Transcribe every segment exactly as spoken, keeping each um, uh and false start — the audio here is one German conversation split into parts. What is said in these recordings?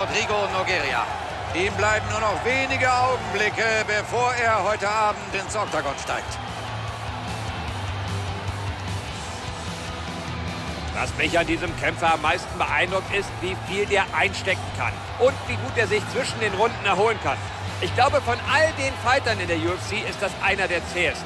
Rodrigo Nogueira. Ihm bleiben nur noch wenige Augenblicke, bevor er heute Abend ins Oktagon steigt. Was mich an diesem Kämpfer am meisten beeindruckt, ist, wie viel der einstecken kann und wie gut er sich zwischen den Runden erholen kann. Ich glaube, von all den Fightern in der U F C ist das einer der zähesten.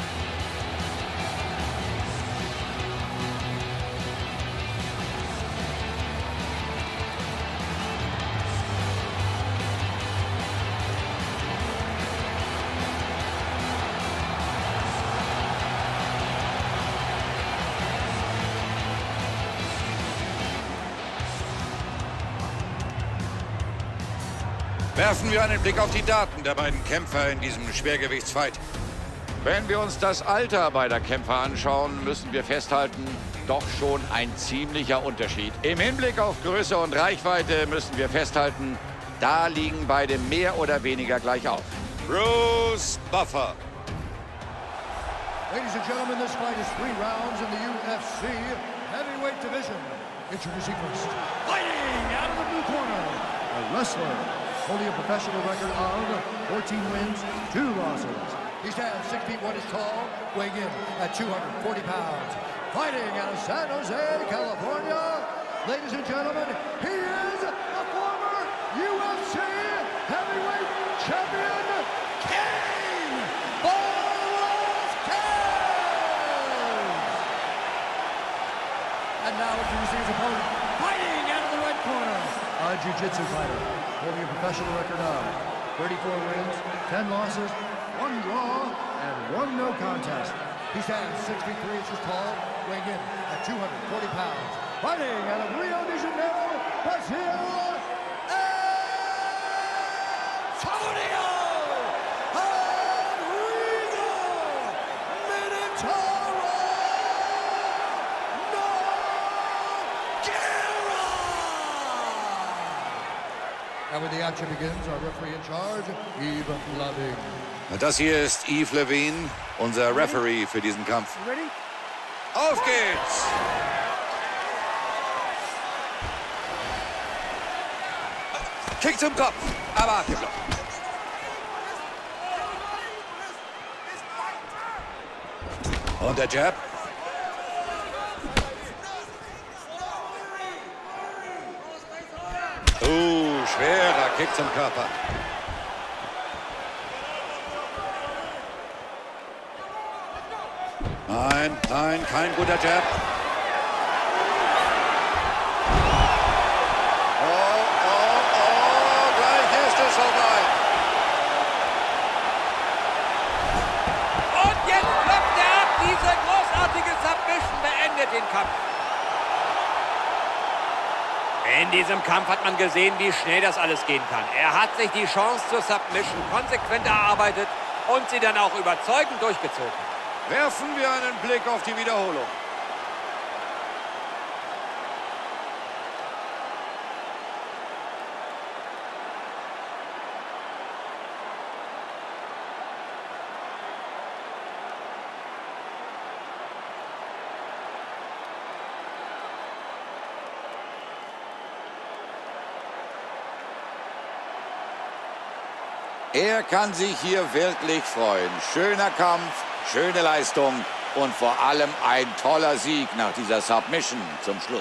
Werfen wir einen Blick auf die Daten der beiden Kämpfer in diesem Schwergewichtsfight. Wenn wir uns das Alter beider Kämpfer anschauen, müssen wir festhalten, doch schon ein ziemlicher Unterschied. Im Hinblick auf Größe und Reichweite müssen wir festhalten, da liegen beide mehr oder weniger gleich auf. Bruce Buffer. Ladies and gentlemen, this fight is three rounds in the U F C heavyweight division. Introducing first, fighting out of the blue corner, a wrestler holding a professional record of fourteen wins, two losses. He stands six feet one inch tall, weighing in at two hundred forty pounds. Fighting out of San Jose, California. Ladies and gentlemen, he is a former U F C heavyweight champion, King Velasquez! And now introducing his opponent, fighting out of the red corner, a jiu-jitsu fighter, holding a professional record of thirty-four wins, ten losses, one draw, and one no contest. He stands six feet three inches tall, weighing in at two hundred forty pounds. Fighting out of Rio de Janeiro, Brazil, Antonio Henrique Minotauro Nogueira! And when the action begins, our referee in charge, Yves Lavigne. Das hier ist Yves Lavigne, unser Referee für diesen Kampf. Auf geht's! Kick zum Kopf, aber abgeblockt. Und der Jab. Uh, schwerer Kick zum Körper. Nein, nein, kein guter Jab. Oh, oh, oh, gleich ist es soweit. Und jetzt klopft er ab. Diese großartige Submission beendet den Kampf. In diesem Kampf hat man gesehen, wie schnell das alles gehen kann. Er hat sich die Chance zur Submission konsequent erarbeitet und sie dann auch überzeugend durchgezogen. Werfen wir einen Blick auf die Wiederholung. Er kann sich hier wirklich freuen. Schöner Kampf, schöne Leistung und vor allem ein toller Sieg nach dieser Submission zum Schluss.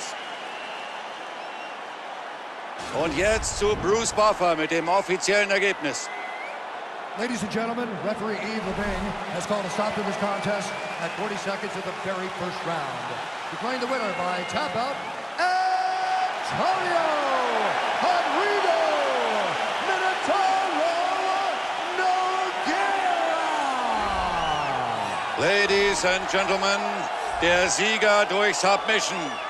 Und jetzt zu Bruce Buffer mit dem offiziellen Ergebnis. Ladies and gentlemen, referee Yves Lavigne has called a stop to this contest at forty seconds of the very first round. Declaring the winner by tap out, Antonio Henrique Minotauro Nogueira! Ladies and Gentlemen, der Sieger durch Submission.